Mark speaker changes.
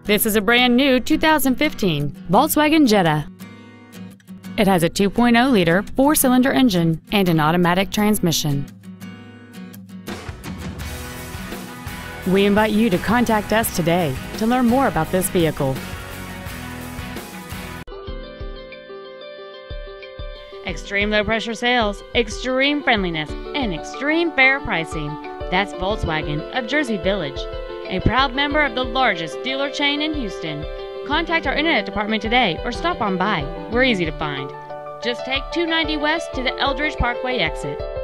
Speaker 1: This is a brand new 2015 Volkswagen Jetta. It has a 2.0-liter four-cylinder engine and an automatic transmission. We invite you to contact us today to learn more about this vehicle. Extreme low pressure sales, extreme friendliness, and extreme fair pricing. That's Volkswagen of Jersey Village, a proud member of the largest dealer chain in Houston. Contact our internet department today or stop on by. We're easy to find. Just take 290 West to the Eldridge Parkway exit.